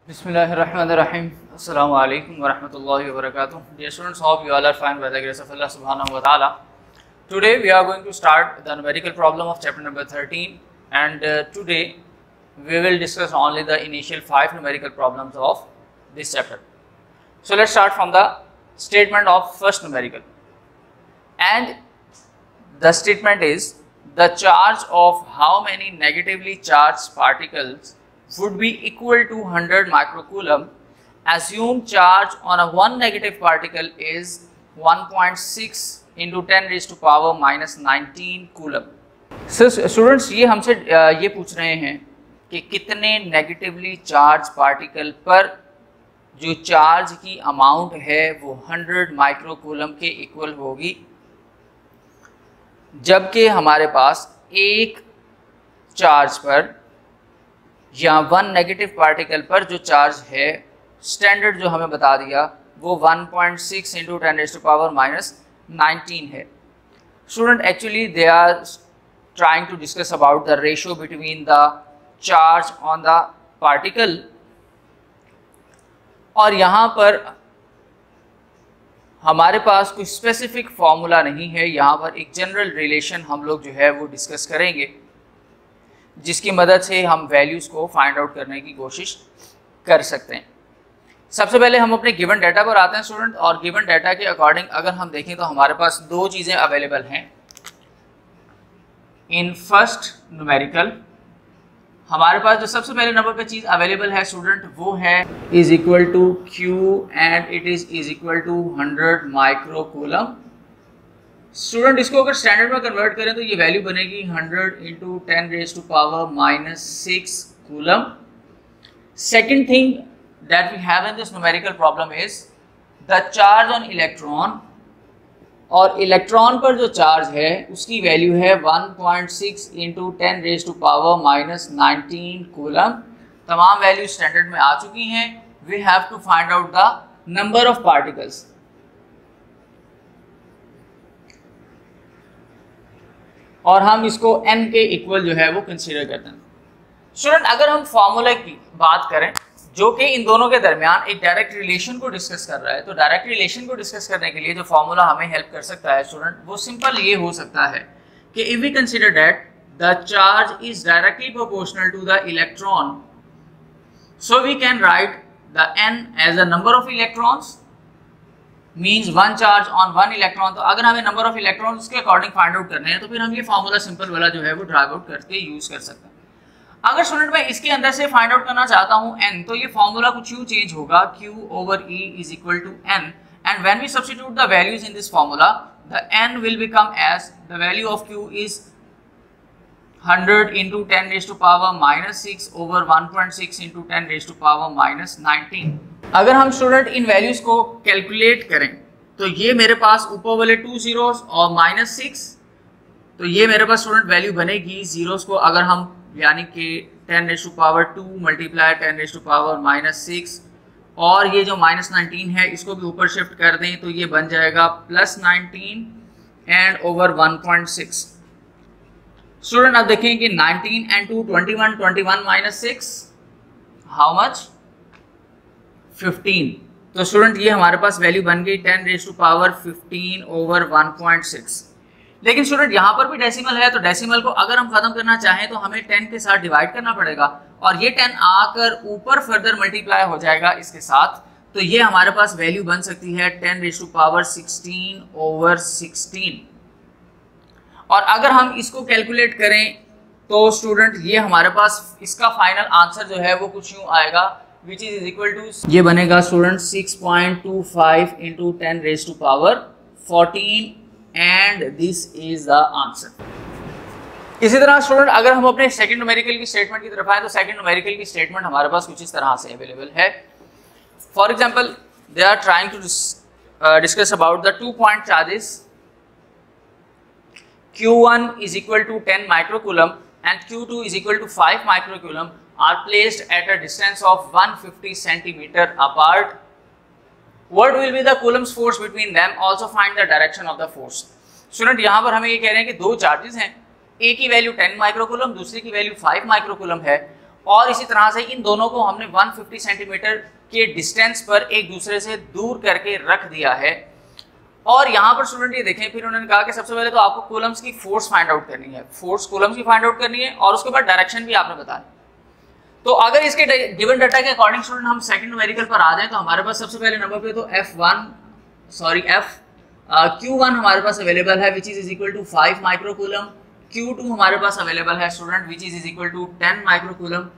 Bismillahirrahmanirrahim. Assalamu alaikum wa rahmatullahi wa barakatuh. Dear students, hope you all are fine by the grace of Allah subhanahu wa ta'ala. Today we are going to start the numerical problem of chapter number 13, and today we will discuss only the initial 5 numerical problems of this chapter. So let's start from the statement of first numerical, and the statement is the charge of how many negatively charged particles would be equal to 100 microcoulomb. Assume charge on a one negative particle is 1.6 into 10 raised to power minus 19 coulomb. So students, ये हमसे ये पूछ रहे हैं कि कितने negatively charge particle पर जो चार्ज की अमाउंट है वो 100 माइक्रोकूलम के इक्वल होगी, जबकि हमारे पास एक चार्ज पर या वन नेगेटिव पार्टिकल पर जो चार्ज है स्टैंडर्ड जो हमें बता दिया वो 1.6 into 10 raised to power minus 19 है. Student, actually they are trying to discuss about the ratio between the charge on the particle, और यहाँ पर हमारे पास कोई स्पेसिफिक फॉर्मूला नहीं है. यहाँ पर एक जनरल रिलेशन हम लोग जो है वो डिस्कस करेंगे, जिसकी मदद से हम वैल्यूज़ को फाइंड आउट करने की कोशिश कर सकते हैं. सबसे पहले हम अपने गिवन डाटा पर आते हैं स्टूडेंट, और गिवन डाटा के अकॉर्डिंग अगर हम देखें तो हमारे पास दो चीज़ें अवेलेबल हैं. इन फर्स्ट न्यूमेरिकल हमारे पास जो सबसे पहले नंबर पे चीज़ अवेलेबल है स्टूडेंट वो है is equal to Q and it is equal to 100 microcoulomb. Student, इसको अगर स्टैंडर्ड में कन्वर्ट करें तो ये वैल्यू बनेगी 100 into 10 raised to power minus 6 coulomb. Second thing that we have in this numerical problem is the charge on electron, और electron पर जो चार्ज है उसकी वैल्यू है 1.6 into 10 raised to power minus 19 coulomb. तमाम वैल्यू स्टैंडर्ड में आ चुकी हैं. We have to find out the number of particles. और हम इसको n के इक्वल जो है वो कंसीडर करते हैं. स्टूडेंट, अगर हम फॉर्मूला की बात करें जो कि इन दोनों के दरमियान एक डायरेक्ट रिलेशन को डिस्कस कर रहा है, तो डायरेक्ट रिलेशन को डिस्कस करने के लिए जो फॉर्मूला हमें हेल्प कर सकता है स्टूडेंट वो सिंपल ये हो सकता है कि if we consider that the charge is directly proportional to the electron, so we can write the n as the number of electrons means one charge on one electron. तो अगर हमें number of electron उसके according find out करने हैं तो फिर हम ये फॉर्मूला सिंपल वाला जो है वो ड्राइव आउट करके यूज कर सकते हैं. अगर स्टूडेंट मैं इसके अंदर से फाइंड आउट करना चाहता हूँ n, तो ये फॉर्मूला कुछ यूं चेंज होगा q over e is equal to n, and when we substitute the values in this formula the n will become as the value of q is 100 into 10 raised to power minus 6 over 1.6 into 10 raised to power minus 19. अगर हम student इन values को calculate करें तो ये मेरे पास ऊपर वाले 2 जीरोस और माइनस 6, तो ये मेरे पास स्टूडेंट वैल्यू बनेगी जीरोस को अगर हम यानी कि 10 raised to power 2 multiply 10 raised to power minus 6, और ये जो माइनस 19 है इसको भी ऊपर शिफ्ट कर दें तो ये बन जाएगा प्लस 19 एंड ओवर 1.6. स्टूडेंट, अब देखें कि 19 एंड 2 21, 21 माइनस 6 हाउ मच 15. तो स्टूडेंट ये हमारे पास वैल्यू बन गई 10 रेज़्ड टू पावर 15 ओवर 1.6. लेकिन स्टूडेंट यहाँ पर भी डेसिमल है, तो डेसिमल को अगर हम खत्म करना चाहें तो हमें 10 के साथ डिवाइड करना पड़ेगा, और ये 10 आकर ऊपर फर्दर मल्टीप्लाई हो जाएगा इसके साथ. तो ये हमारे पास वैल्यू बन सकती है 10 रेज़्ड टू पावर 16 ओवर 16. और अगर हम इसको कैलकुलेट करें तो स्टूडेंट ये हमारे पास इसका फाइनल आंसर जो है वो कुछ यूँ आएगा which is equal to, ये बनेगा student 6.25 into 10 raised to power 14, and this is the answer. इसी तरह स्टूडेंट अगर हम अपने सेकंड न्यूमेरिकल की स्टेटमेंट की तरफ आए तो सेकंड न्यूमेरिकल की स्टेटमेंट हमारे पास कुछ इस तरह से अवेलेबल है. For example they are trying to discuss about the 2 point charges Q1 is equal to 10 microcoulomb and Q2 is equal to 5 microcoulomb are placed at a distance of 150 centimeter apart. What will be the coulomb's force between them? Also find the direction of the force. Student यहाँ पर हमें ये कह रहे हैं कि दो charges हैं, एक की वैल्यू 10 माइक्रोकूलम दूसरे की वैल्यू 5 माइक्रोकूलम है, और इसी तरह से इन दोनों को हमने 150 सेंटीमीटर के डिस्टेंस पर एक दूसरे से दूर करके रख दिया है। और यहाँ पर स्टूडेंट ये देखें, फिर उन्होंने कहा कि सबसे पहले तो आपको कूलम्स की फोर्स फाइंड आउट करनी है, फोर्स कूलम्स की फाइंड आउट करनी है और उसके बाद डायरेक्शन भी आपने बताना। तो अगर इसके गिवन डाटा के अकॉर्डिंग स्टूडेंट हम सेकंड न्यूमेरिकल पर आ जाएं तो हमारे पास सबसे पहले नंबर पे तो Q1 हमारे पास अवेलेबल है which is equal to 5 microcoulomb. Q2 हमारे पास अवेलेबल है student which is equal to 10 microcoulomb.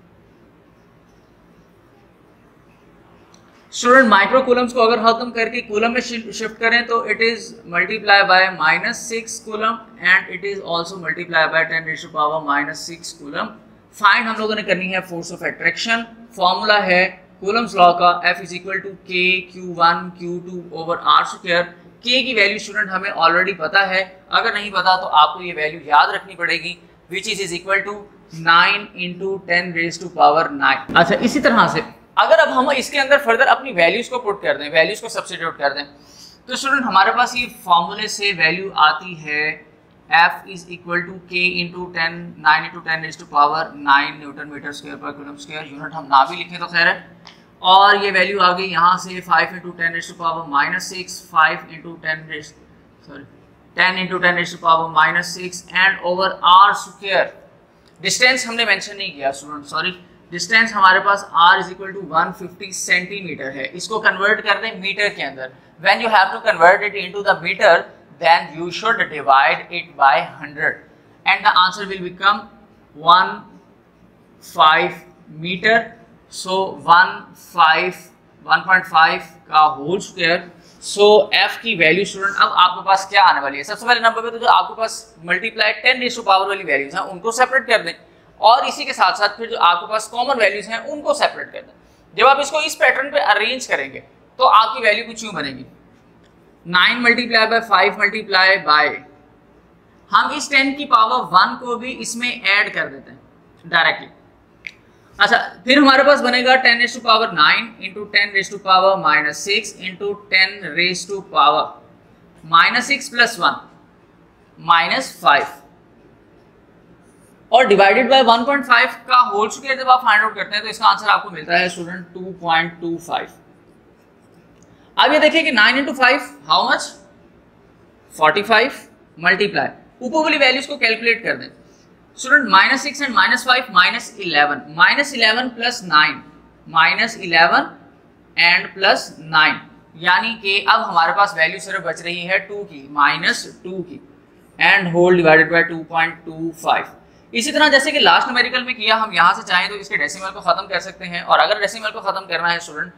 Student microcoulombs को अगर खत्म करके कूलम में शिफ्ट करें तो it is multiply by -6 coulomb and it is also multiply by 10⁻⁻�6 coulomb. Find हम लोगों ने करनी है फोर्स ऑफ अट्रैक्शन। फॉर्मूला है कूलम्स लॉ का F is equal to K Q1 Q2 over R square. K की वैल्यू स्टूडेंट हमें already पता है, अगर नहीं पता तो आपको ये वैल्यू याद रखनी पड़ेगी विच इज इक्वल टू 9 × 10⁻⁹। अच्छा, इसी तरह से अगर अब हम इसके अंदर फर्दर अपनी वैल्यूज को पुट कर दें, वैल्यूज को सब्स्टिट्यूट कर दें, तो स्टूडेंट हमारे पास ये फॉर्मूले से वैल्यू आती है F is equal to K × 10 9 × 10⁻⁹ newton metre square पर कूलम स्क्वायर। यूनिट हम ना भी लिखें तो खैर है। और ये वैल्यू आ गई यहाँ से 5 × 10⁻⁻�6 10 × 10⁻⁻�6 and over R square. Distance हमने मेंशन नहीं किया स्टूडेंट, सॉरी, डिस्टेंस हमारे पास R is equal to 150 centimetre है। इसको कन्वर्ट कर दें मीटर के अंदर। When you have to convert it into the metre then you should divide it by 100 and the answer will become 1.5 meter. So 1.5 का whole square. So F की value student अब आपके पास क्या आने वाली है, सबसे पहले नंबर पे तो जो आपके पास मल्टीप्लाई 10 पावर वाली वैल्यूज हैं उनको सेपरेट कर दें और इसी के साथ साथ फिर जो आपके पास कॉमन वैल्यूज हैं उनको सेपरेट कर दें। जब आप इसको इस पैटर्न पे अरेंज करेंगे तो आपकी वैल्यू कुछ यूं बनेगी 9 मल्टीप्लाई बाय 5 मल्टीप्लाई बाय, हम इस 10 की पावर 1 को भी इसमें ऐड कर देते हैं डायरेक्टली। अच्छा, फिर हमारे पास बनेगा 10⁻⁹ × 10⁻⁻�6 × 10⁻⁻6 + 1 -5 और डिवाइडेड बाय 1.5 का होल स्क्वायर। जब आप फाइंड आउट करते हैं तो इसका आंसर आपको मिलता है स्टूडेंट 2.25। अब ये देखिए कि 9 × 5 हाउ मच 45 मल्टीप्लाई, ऊपर वाली वैल्यूज को कैलकुलेट कर दें स्टूडेंट। -6 एंड -5 -11 -11 + 9 -11 एंड +9, यानी कि अब हमारे पास वैल्यू सिर्फ बच रही है 2 की, -2 की एंड होल डिवाइडेड बाय 2.25। इसी तरह जैसे कि लास्ट न्यूमेरिकल में किया, हम यहाँ से चाहें तो इसके डेसिमल को खत्म कर सकते हैं और अगर डेसिमल को खत्म करना है स्टूडेंट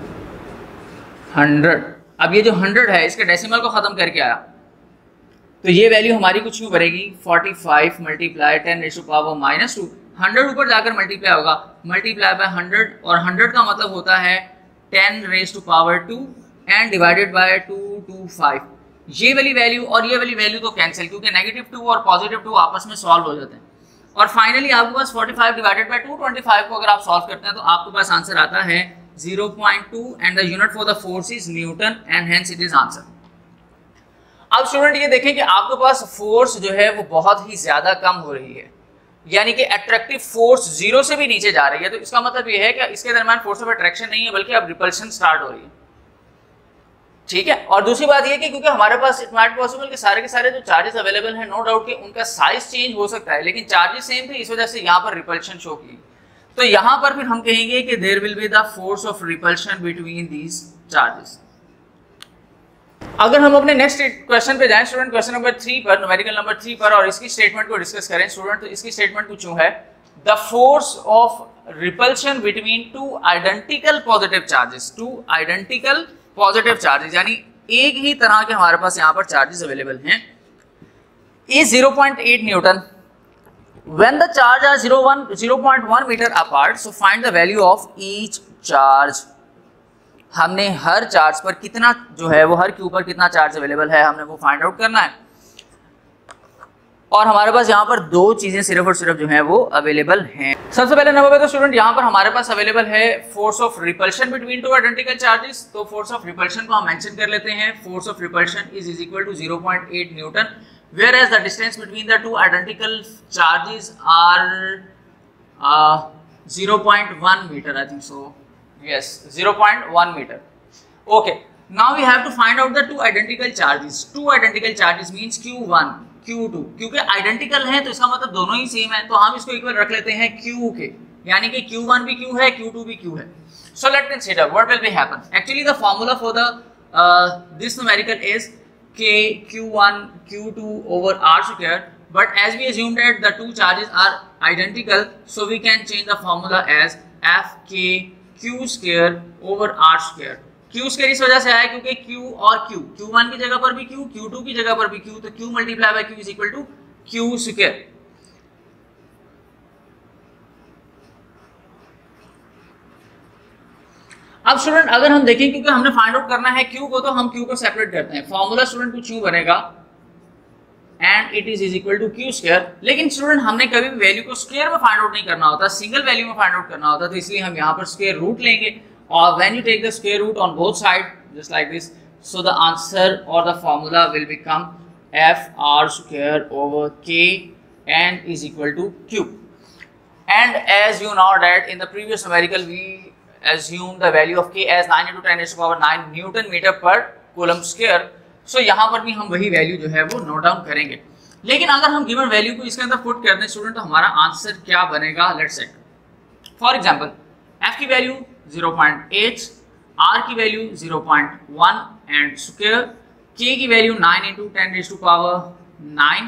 100, अब ये जो 100 है इसके डेसिमल को खत्म करके आया तो ये वैल्यू हमारी कुछ यूँ बनेगी 45 मल्टीप्लाई 10⁻⁻2। 100 ऊपर जाकर मल्टीप्लाई होगा, मल्टीप्लाई बाय 100 और 100 का मतलब होता है 10⁻2 एंड डिवाइडेड बाय 225। ये वाली वैल्यू और ये वाली वैल्यू तो कैंसिल, क्योंकि -2 और +2 आपस में सॉल्व हो जाते हैं। और फाइनली आपके पास 45 डिवाइडेड बाय 225 को अगर आप सॉल्व करते हैं तो आपके पास आंसर आता है 0.2 and the unit for the force is newton and hence it is answer. अब स्टूडेंट ये देखें कि आपके पास फोर्स जो है वो बहुत ही ज्यादा कम हो रही है, यानी कि अट्रैक्टिव फोर्स 0 से भी नीचे जा रही है। तो इसका मतलब ये है कि इसके दरमियान फोर्स ऑफ अट्रैक्शन नहीं है बल्कि अब रिपल्शन स्टार्ट हो रही है, ठीक है। और दूसरी बात ये कि क्योंकि हमारे पास इट माइट पॉसिबल कि सारे के सारे जो चार्जेस अवेलेबल हैं, नो डाउट कि उनका साइज चेंज हो सकता है लेकिन चार्जेस सेम थे, इस वजह से यहाँ पर रिपल्शन शो की। तो यहाँ पर फिर हम कहेंगे कि there will be the force of repulsion between these charges. अगर हम अपने नेक्स्ट क्वेश्चन पे जाएं स्टूडेंट, क्वेश्चन नंबर 3 पर, न्यूमेरिकल नंबर 3 पर, और इसकी स्टेटमेंट को डिस्कस करें स्टूडेंट, तो इसकी स्टेटमेंट कुछ यूं है, the force of repulsion between two identical positive charges, two identical positive charges, यानी एक ही तरह के हमारे पास यहाँ पर चार्जेस अवेलेबल हैं, is 0.8 newton when the charge are 0.1 meter apart, so find the value of each charge। हमने हर चार्ज पर कितना जो है वो, हर क्यू पर कितना चार्ज अवेलेबल है हमने वो फाइंड आउट करना है। और हमारे पास यहाँ पर दो चीजें सिर्फ और सिर्फ जो है वो अवेलेबल हैं। सबसे पहले नंबर पे तो स्टूडेंट यहाँ पर हमारे पास अवेलेबल है force of repulsion between two identical charges. तो फोर्स ऑफ रिपल्शन को हम मेंशन कर लेते हैं, force of repulsion is equal to 0.8 newton, whereas the distance between the two identical charges are 0.1 metre, I think so, yes 0.1 metre. Okay, now we have to find out the two identical charges. Two identical charges means Q1 Q2, क्योंकि identical है तो इसका मतलब दोनों ही same है, तो हम इसको इक्वल रख लेते हैं Q के, यानी कि Q1 भी Q है, Q2 भी Q है। So let me consider what will be happen. Actually the formula for the this numerical is K Q1 Q2 over R square, but as we assumed that the two charges are identical, so we can change the formula as FK Q square over R square. Q square इस वजह से आया क्योंकि Q और Q, Q1 की जगह पर भी Q, Q2 की जगह पर भी Q, तो Q multiply by Q is equal to Q square. अब स्टूडेंट अगर हम देखें, क्योंकि हमने फाइंड आउट करना है Q को, तो हम Q को सेपरेट करते हैं। फॉर्मूला स्टूडेंट कुछ यूं बनेगा and it is equal to Q square, लेकिन स्टूडेंट हमने कभी भी वैल्यू को स्क्वायर में फाइंड आउट नहीं करना होता, सिंगल वैल्यू में फाइंड आउट करना होता, तो इसलिए हम यहाँ पर स्क्वायर रूट लेंगे, और when you take the square root on both side just like this, so the answer और the formula will become FR square over K and is equal to Q. And as you know that in the previous numerical we assume the value of K as 9 into 10 raised to power 9 Newton meter per coulomb square. So यहाँ पर भी हम वही value जो है वो note down करेंगे, लेकिन अगर हम गिवन वैल्यू को इसके अंदर पुट करते हैं स्टूडेंट, तो हमारा आंसर क्या बनेगा, let's check. For example F की वैल्यू 0.8, R की वैल्यू 0.1 एंड स्क्वायर K की value 9 into 10 raised to power 9,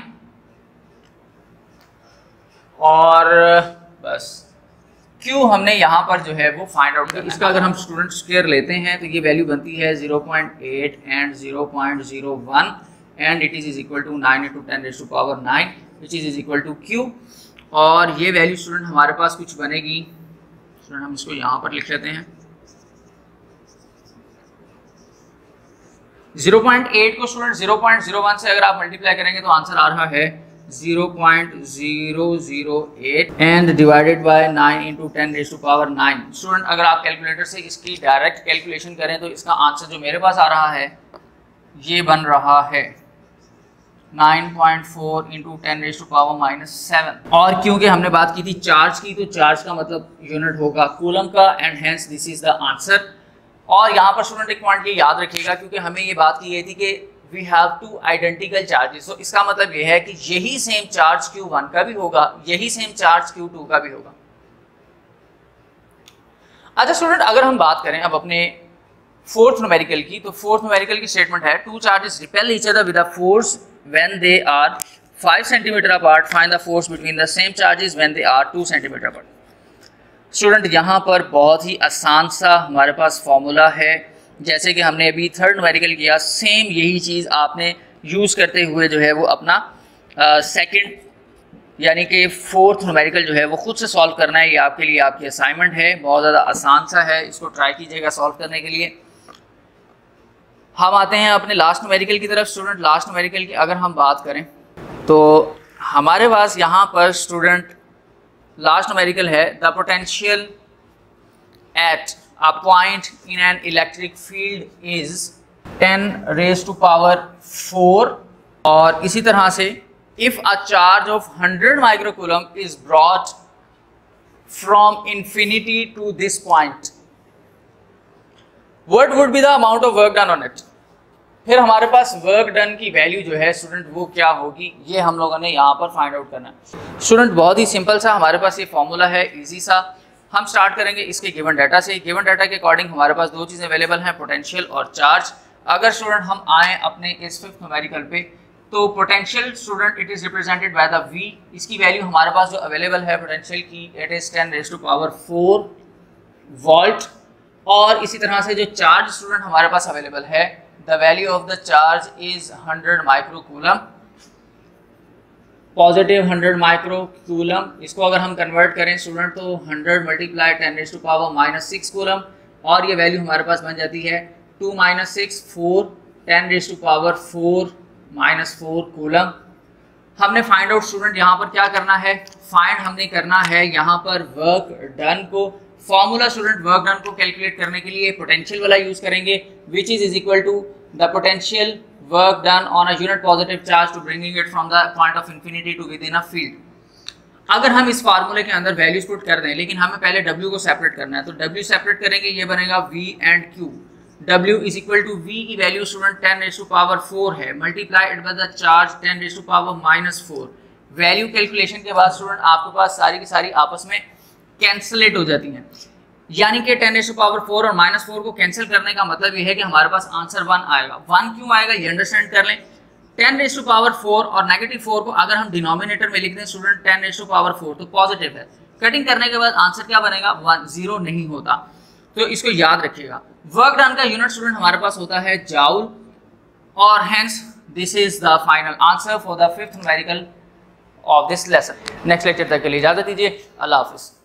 और बस Q हमने यहाँ पर जो है वो फाइंड आउट करना है। इसका अगर हम स्टूडेंट स्क्वायर लेते हैं तो ये वैल्यू बनती है 0.8 and 0.01 and it is equal to 9 into 10 raised to power 9 which is equal to Q, और ये वैल्यू स्टूडेंट हमारे पास कुछ बनेगी, स्टूडेंट हम इसको यहाँ पर लिख लेते हैं। 0.8 को स्टूडेंट 0.01 से अगर आप मल्टीप्लाई करेंगे तो आंसर आ रहा है 0.008 and divided by 9 into 10 raised to power 9। Student अगर आप कैलकुलेटर से इसकी डायरेक्ट कैलकुलेशन करें तो इसका आंसर जो मेरे पास आ रहा है ये बन रहा है 9.4 into 10 raised to power -7। और क्योंकि हमने बात की थी चार्ज की, तो चार्ज का मतलब यूनिट होगा कूलम का, and hence this is the answer. और यहाँ पर स्टूडेंट एक पॉइंट ये याद रखिएगा, क्योंकि हमें ये बात की गई थी कि we have two identical charges, तो इसका मतलब ये है कि यही सेम चार्ज Q1 का भी होगा, यही सेम चार्ज Q2 का भी होगा। अच्छा स्टूडेंट अगर हम बात करें अब अपने फोर्थ न्यूमेरिकल की, तो फोर्थ न्यूमेरिकल की स्टेटमेंट है two charges repel each other with a force when they are 5 cm apart, find the force between the same charges when they are 2 cm apart. Student यहाँ पर बहुत ही आसान सा हमारे पास फॉर्मूला है, जैसे कि हमने अभी थर्ड न्यूमेरिकल किया, सेम यही चीज़ आपने यूज़ करते हुए जो है वो अपना सेकंड यानी कि फोर्थ न्यूमेरिकल जो है वो खुद से सॉल्व करना है। ये आपके लिए आपकी असाइनमेंट है, बहुत ज़्यादा आसान सा है, इसको ट्राई कीजिएगा सॉल्व करने के लिए। हम आते हैं अपने लास्ट न्यूमेरिकल की तरफ। स्टूडेंट लास्ट न्यूमेरिकल की अगर हम बात करें तो हमारे पास यहाँ पर स्टूडेंट लास्ट न्यूमेरिकल है the potential at a point in an electric field is 10 raised to power 4, और इसी तरह से if a charge of 100 microcoulomb is brought from infinity to this point, what would be the amount of work done on it। फिर हमारे पास work done की वैल्यू जो है स्टूडेंट वो क्या होगी, ये हम लोगों ने यहाँ पर फाइंड आउट करना है। स्टूडेंट बहुत ही सिंपल सा हमारे पास ये फॉर्मूला है, इजी सा। हम स्टार्ट करेंगे इसके गिवन डाटा से। गिवन डाटा के अकॉर्डिंग हमारे पास दो चीज़ें अवेलेबल हैं, पोटेंशियल और चार्ज। अगर स्टूडेंट हम आए अपने इस फिफ्थ न्यूमेरिकल पे, तो potential student it is represented by the V। इसकी वैल्यू हमारे पास जो अवेलेबल है पोटेंशियल की it is 10 raised to power 4 volt. और इसी तरह से जो चार्ज स्टूडेंट हमारे पास अवेलेबल है, the value of the charge is 100 microcoulomb, positive 100 microcoulomb. इसको अगर हम कन्वर्ट करें स्टूडेंट तो 100 multiply 10 raised to power -6 coulomb, और ये वैल्यू हमारे पास बन जाती है 2 - 6 4 10 raised to power 4 -4 कूलम। हमने फाइंड आउट स्टूडेंट यहाँ पर क्या करना है, फाइंड हमने करना है यहाँ पर वर्क डन को। फॉर्मूला स्टूडेंट वर्क डन को कैलकुलेट करने के लिए पोटेंशियल वाला यूज करेंगे, which is equal to the potential work done on a unit positive charge to bringing it from the point of infinity to within a field। अगर हम इस फार्मूले के अंदर वैल्यूज पुट कर दें, लेकिन हमें पहले W को सेपरेट करना है, तो W सेपरेट करेंगे, ये बनेगा V and Q। W is equal to V की वैल्यू स्टूडेंट 10⁴ है, multiplied by the charge 10⁻⁻⁴। Value calculation के बाद स्टूडेंट आपके पास सारी की सारी आपस में कैंसलेट हो जाती हैं, यानी कि 10⁻⁴ और -4 को कैंसिल करने का मतलब ये है कि हमारे पास आंसर 1 आएगा। 1 क्यों आएगा ये अंडरस्टैंड कर लें। 10⁻⁴ और -4 को अगर हम डिनोमिनेटर में लिख दें स्टूडेंट 10⁻⁴, तो पॉजिटिव है, कटिंग करने के बाद आंसर क्या बनेगा, 1, 0 नहीं होता, तो इसको याद रखिएगा। वर्क डन का यूनिट स्टूडेंट हमारे पास होता है जाउल, और hence this is the final answer for the 5th numerical of this lesson. Next lecture तक के लिए इजाजत दीजिए, अल्लाह हाफिज।